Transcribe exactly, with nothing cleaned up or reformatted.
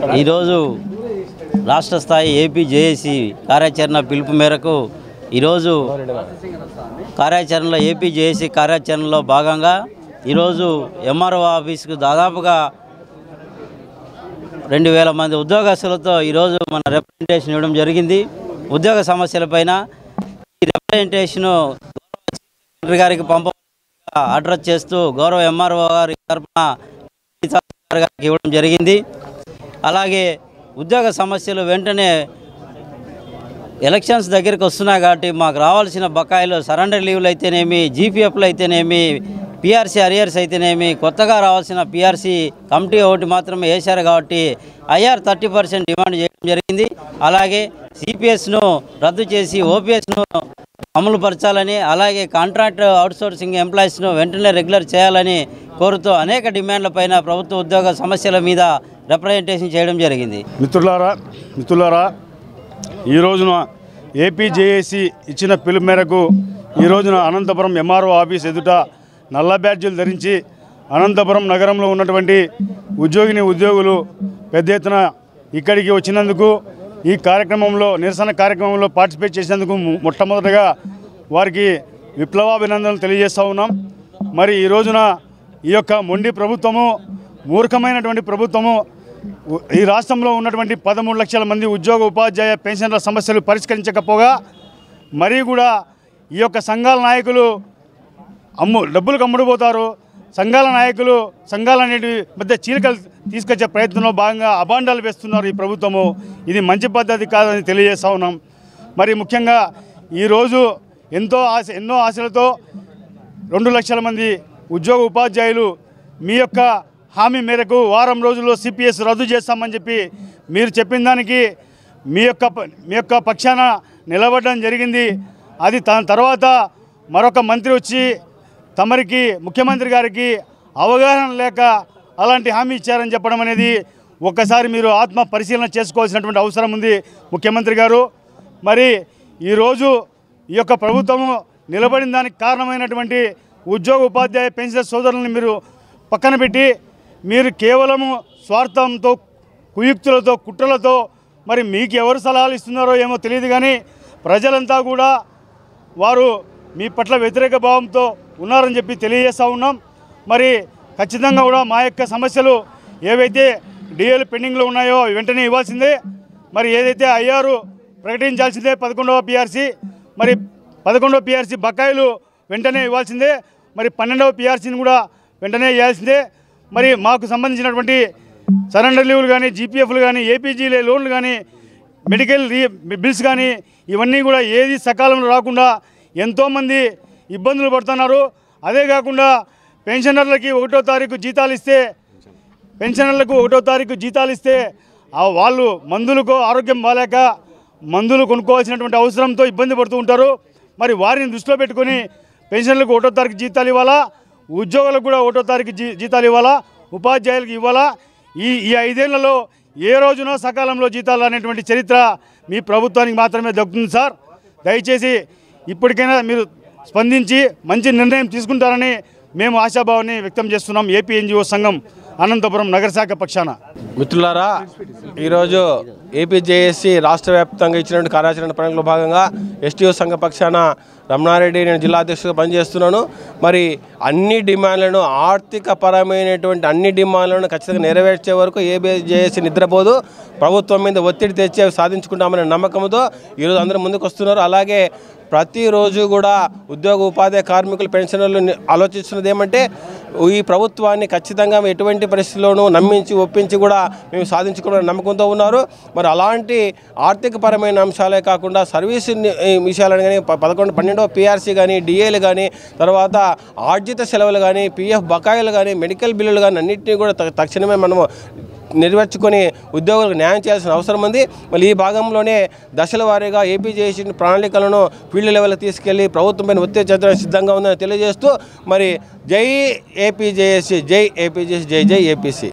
ఈరోజు రాష్ట్ర స్థాయి ఏపీ జేఏసీ కార్యాచరణ పిలుపు మేరకు ఈరోజు కార్యాచరణలో ఏపీ జేఏసీ కార్యాచరణలో భాగంగా ఈరోజు ఎంఆర్ఓ ఆఫీస్కు దాదాపుగా రెండు వేల మంది ఉద్యోగస్తులతో ఈరోజు మన రిప్రజెంటేషన్ ఇవ్వడం జరిగింది. ఉద్యోగ సమస్యలపైన ఈ రిప్రజెంటేషను సెక్రటరీ గారికి పంప అడ్రస్ చేస్తూ గౌరవ ఎంఆర్ఓ గారి తరఫున గారికి ఇవ్వడం జరిగింది. అలాగే ఉద్యోగ సమస్యలు వెంటనే ఎలక్షన్స్ దగ్గరికి వస్తున్నాయి కాబట్టి మాకు రావాల్సిన బకాయిలు సరెండర్ లీవ్లు అయితేనేమి, జీపీఎఫ్లు అయితేనేమి, పిఆర్సీ అరియర్స్ అయితేనేమి, కొత్తగా రావాల్సిన పిఆర్సీ కమిటీ ఒకటి మాత్రమే వేశారు కాబట్టి ఐఆర్ థర్టీ పర్సెంట్ డిమాండ్ చేయడం జరిగింది. అలాగే సిపిఎస్ను రద్దు చేసి ఓపీఎస్ను అమలు పరచాలని, అలాగే కాంట్రాక్ట్ అవుట్సోర్సింగ్ ఎంప్లాయీస్ను వెంటనే రెగ్యులర్ చేయాలని కోరుతూ అనేక డిమాండ్లపైన ప్రభుత్వ ఉద్యోగ సమస్యల మీద రిప్రజెంటేషన్ చేయడం జరిగింది. మిత్రులారా మిత్రులారా ఈ రోజున ఏపీ జేఏసీ ఇచ్చిన పిలుపు మేరకు ఈ రోజున అనంతపురం ఎంఆర్ఓ ఆఫీస్ ఎదుట నల్ల బ్యాడ్జీలు ధరించి అనంతపురం నగరంలో ఉన్నటువంటి ఉద్యోగిని ఉద్యోగులు పెద్ద ఎత్తున ఇక్కడికి వచ్చినందుకు, ఈ కార్యక్రమంలో నిరసన కార్యక్రమంలో పార్టిసిపేట్ చేసినందుకు మొట్టమొదటిగా వారికి విప్లవాభినందనలు తెలియజేస్తూ ఉన్నాం. మరి ఈ రోజున ఈ యొక్క మొండి ప్రభుత్వము, మూర్ఖమైనటువంటి ప్రభుత్వము ఈ రాష్ట్రంలో ఉన్నటువంటి పదమూడు లక్షల మంది ఉద్యోగ ఉపాధ్యాయ పెన్షన్ల సమస్యలు పరిష్కరించకపోగా మరీ కూడా ఈ యొక్క సంఘాల నాయకులు అమ్ము డబ్బులకు అమ్ముడుపోతారు. సంఘాల నాయకులు సంఘాలన్నిటి మధ్య చీలికలు తీసుకొచ్చే ప్రయత్నంలో భాగంగా అబాండాలు వేస్తున్నారు ఈ ప్రభుత్వము. ఇది మంచి పద్ధతి కాదని తెలియజేస్తూ ఉన్నాం. మరి ముఖ్యంగా ఈరోజు ఎంతో ఆశ ఎన్నో ఆశలతో రెండు లక్షల మంది ఉద్యోగ ఉపాధ్యాయులు మీ యొక్క హామీ మేరకు వారం రోజుల్లో సిపిఎస్ రద్దు చేస్తామని చెప్పి మీరు చెప్పిన దానికి మీ యొక్క మీ యొక్క పక్షాన నిలబడడం జరిగింది. అది దాని తర్వాత మరొక మంత్రి వచ్చి తమరికి ముఖ్యమంత్రి గారికి అవగాహన లేక అలాంటి హామీ ఇచ్చారని చెప్పడం అనేది ఒక్కసారి మీరు ఆత్మ పరిశీలన చేసుకోవాల్సినటువంటి అవసరం ఉంది ముఖ్యమంత్రి గారు. మరి ఈరోజు ఈ యొక్క ప్రభుత్వము నిలబడిన దానికి కారణమైనటువంటి ఉద్యోగ ఉపాధ్యాయ పెన్షన్ సోదరులను మీరు పక్కన పెట్టి మీరు కేవలము స్వార్థంతో, కుయుక్తులతో, కుట్రలతో మరి మీకు ఎవరు సలహాలు ఇస్తున్నారో ఏమో తెలియదు, కానీ ప్రజలంతా కూడా వారు మీ పట్ల వ్యతిరేక భావంతో ఉన్నారని చెప్పి తెలియజేస్తూ ఉన్నాం. మరి ఖచ్చితంగా కూడా మా యొక్క సమస్యలు ఏవైతే డిఏలు పెండింగ్లో ఉన్నాయో వెంటనే ఇవ్వాల్సిందే. మరి ఏదైతే ఐఆర్ ప్రకటించాల్సిందే పదకొండవ పిఆర్సీ, మరి పదకొండవ పిఆర్సీ బకాయిలు వెంటనే ఇవ్వాల్సిందే. మరి పన్నెండవ పిఆర్సీని కూడా వెంటనే ఇవ్వాల్సిందే. మరి మాకు సంబంధించినటువంటి సరెండర్ లీవ్లు కానీ, జీపీఎఫ్లు కానీ, ఏపీజీలే లోన్లు కానీ, మెడికల్ రీ బిల్స్ కానీ ఇవన్నీ కూడా ఏది సకాలంలో రాకుండా ఎంతోమంది ఇబ్బందులు పడుతున్నారు. అదే కాకుండా పెన్షనర్లకి ఒకటో తారీఖు జీతాలు ఇస్తే పెన్షనర్లకు ఒకటో తారీఖు జీతాలు ఇస్తే వాళ్ళు మందులకు ఆరోగ్యం బాలేక మందులు కొనుక్కోవాల్సినటువంటి అవసరంతో ఇబ్బంది పడుతూ ఉంటారు. మరి వారిని దృష్టిలో పెట్టుకొని పెన్షన్లకు ఒకటో తారీఖు జీతాలు ఇవ్వాలా, ఉద్యోగులకు కూడా ఒకటో తారీఖు జీ జీతాలు ఇవ్వాలా, ఉపాధ్యాయులకు ఇవ్వాలా. ఈ ఈ ఐదేళ్లలో ఏ రోజున సకాలంలో జీతాలు అనేటువంటి చరిత్ర మీ ప్రభుత్వానికి మాత్రమే దక్కుతుంది సార్. దయచేసి ఇప్పటికైనా మీరు స్పందించి మంచి నిర్ణయం తీసుకుంటారని మేము ఆశాభావాన్ని వ్యక్తం చేస్తున్నాం. ఏపీ ఎన్జిఓ సంఘం అనంతపురం నగర శాఖ పక్షాన. మిత్రులారా, ఈరోజు ఏపీ జేఏసీ రాష్ట్ర వ్యాప్తంగా ఇచ్చినటువంటి కార్యాచరణ ప్రణాళికలో భాగంగా ఎస్టీఓ సంఘ పక్షాన రమణారెడ్డి నేను జిల్లా అధ్యక్షుడిగా పనిచేస్తున్నాను. మరి అన్ని డిమాండ్లను, ఆర్థిక పరమైనటువంటి అన్ని డిమాండ్లను ఖచ్చితంగా నెరవేర్చే వరకు ఏపీ జేఏసీ నిద్రపోదు. ప్రభుత్వం మీద ఒత్తిడి తెచ్చి అవి సాధించుకుంటామనే నమ్మకంతో ఈరోజు అందరూ ముందుకు వస్తున్నారు. అలాగే ప్రతిరోజు కూడా ఉద్యోగ ఉపాధ్యాయ కార్మికులు పెన్షనర్లు ఆలోచిస్తున్నది ఏమంటే ఈ ప్రభుత్వాన్ని ఖచ్చితంగా ఎటువంటి పరిస్థితుల్లోనూ నమ్మించి ఒప్పించి కూడా మేము సాధించుకోవాలని నమ్మకంతో ఉన్నారు. మరి అలాంటి ఆర్థిక పరమైన అంశాలే కాకుండా సర్వీస్ విషయాలను కానీ పదకొండు పన్నెండవ పిఆర్సీ కానీ, డిఏలు కానీ, తర్వాత ఆర్జిత సెలవులు కానీ, పిఎఫ్ బకాయిలు కానీ, మెడికల్ బిల్లులు కానీ అన్నింటినీ కూడా తక్షణమే మనము నెరవేర్చుకొని ఉద్యోగులకు న్యాయం చేయాల్సిన అవసరం ఉంది. మళ్ళీ ఈ భాగంలోనే దశల వారీగా ఏపీ జేఏసీ ప్రణాళికలను ఫీల్డ్ లెవెల్ తీసుకెళ్లి ప్రభుత్వం పైన ఒత్తిడి చేర్చడానికి సిద్ధంగా ఉందని తెలియజేస్తూ మరి జై ఏపీ జేఏసీ, జై ఏపీ జేఏసీ, జై జై ఏపీసీ.